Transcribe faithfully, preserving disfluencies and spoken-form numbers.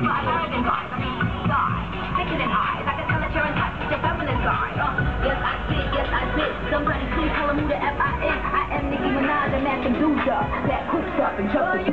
American guys, I mean, guys, thicker than eyes. I can tell that you're in touch with your feminine side. Uh, yes, I sit, yes, I sit. Somebody please tell them who the F I is. I am Nicki Minaj and that Medusa that cooks up and chucks